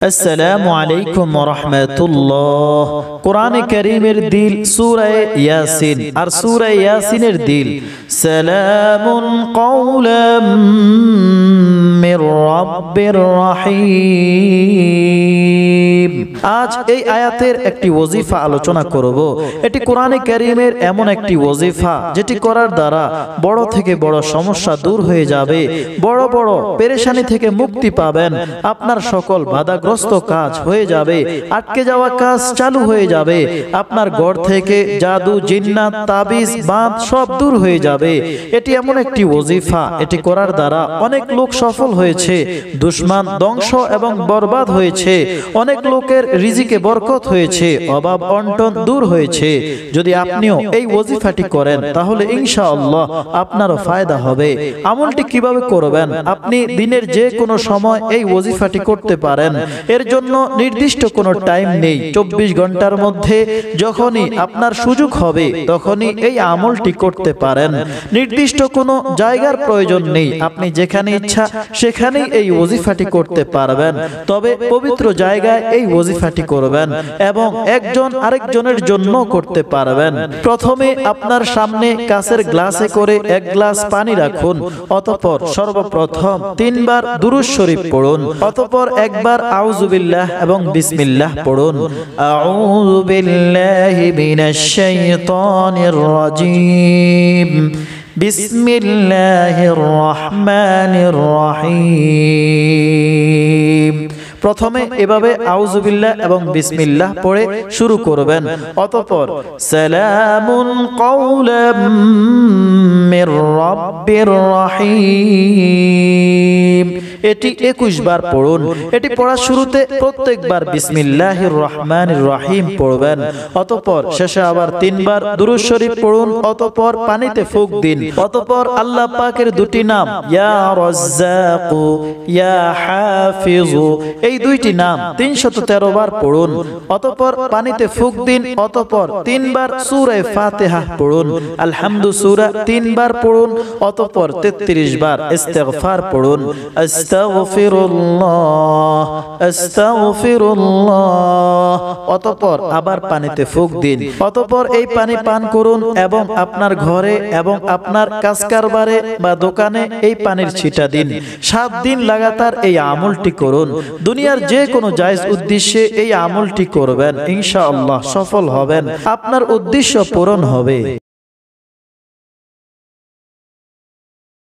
আসসালামু আলাইকুম ওয়া রাহমাতুল্লাহ। কোরআনে কারীমের দিল সূরা ইয়াসিন, আর সূরা ইয়াসিনের দিল সালামুন কাওলাম মির রাব্বির রহিম। আজ এই আয়াতের একটি ওজিফা আলোচনা করব। এটি কোরআনে কারীমের এমন একটি ওজিফা যেটি করার দ্বারা বড় থেকে বড় সমস্যা দূর হয়ে যাবে, বড় বড় পেরেশানি থেকে মুক্তি পাবেন, আপনার সকল বাধাগ্রস্ত কাজ হয়ে যাবে, আটকে যাওয়া কাজ চালু হয়ে যাবে, আপনার ঘর থেকে জাদু জিন্নাত তাবিজ বাঁধ সব দূর হয়ে যাবে। এটি এমন একটি ওজিফা, এটি করার দ্বারা অনেক লোক সফল হয়েছে, দুশমন ধ্বংস এবং বরবাদ হয়েছে, অনেক লোকের রিজিকে বরকত হয়েছে, অভাব অনটন দূর হয়েছে। যদি আপনিও এই ওজিফাটি করেন তাহলে ইনশাআল্লাহ আপনারও ফায়দা হবে। আমলটি কিভাবে করবেন? আপনি দিনের যে কোনো সময় এই ওজিফাটি করতে পারেন। এর জন্য নির্দিষ্ট কোনো টাইম নেই। 24 ঘন্টার মধ্যে যখনই আপনার সুযোগ হবে তখনই এই আমলটি করতে পারেন। নির্দিষ্ট কোনো জায়গার প্রয়োজন নেই, আপনি যেখানে ইচ্ছা সেখানেই এই ওজিফাটি করতে পারবেন। তবে পবিত্র জায়গায় এই ওজিফাটি করবেন এবং একজন আরেকজনের জন্য করতে পারবেন। প্রথমে আপনার সামনে কাচের গ্লাসে করে 1 গ্লাস পানি রাখুন, অতঃপর সর্বপ্রথম 3 বার দুরূদ শরীফ পড়ুন, অতঃপর একবার আউযু বিল্লাহ এবং বিসমিল্লাহ পড়ুন। আউযু বিল্লাহি মিনাশ শাইতানির রাজীম, বিসমিল্লাহির রহমানির রহিম। প্রথমে এভাবে আউযু বিল্লাহ এবং বিসমিল্লাহ পড়ে শুরু করবেন, অতঃপর সালামুন কাওলাম মির রাব্বির রহিম এটি 21 বার পড়ুন। এটি পড়ার শুরুতে প্রত্যেকবার বিসমিল্লাহির রহমানির রহিম পড়বেন, অতঃপর শেষে আবার 3 বার দুরূদ শরীফ পড়ুন, অতঃপর পানিতে ফুঁক দিন, অতঃপর আল্লাহ পাকের দুটি নাম ইয়া রাজ্জাকু ইয়া হাফিজু এই দুইটি নাম 313 বার পড়ুন, অতঃপর পানিতে ফুঁক দিন, অতঃপর 3 বার সূরা ফাতিহা পড়ুন, আলহামদু সূরা 3 বার পড়ুন, অতঃপর 33 বার ইস্তিগফার পড়ুন, আস্তাগফিরুল্লাহ আস্তাগফিরুল্লাহ, অতঃপর আবার পানিতে ফুঁক দিন, অতঃপর এই পানি পান করুন এবং আপনার ঘরে এবং আপনার কাজকারবারে বা দোকানে এই পানির ছিটা দিন। 7 দিন লাগাতার এই আমলটি করুন। দুনিয়ার যে কোনো জায়েজ উদ্দেশ্যে এই আমলটি করবেন, ইনশাআল্লাহ সফল হবেন, আপনার উদ্দেশ্য পূরণ হবে।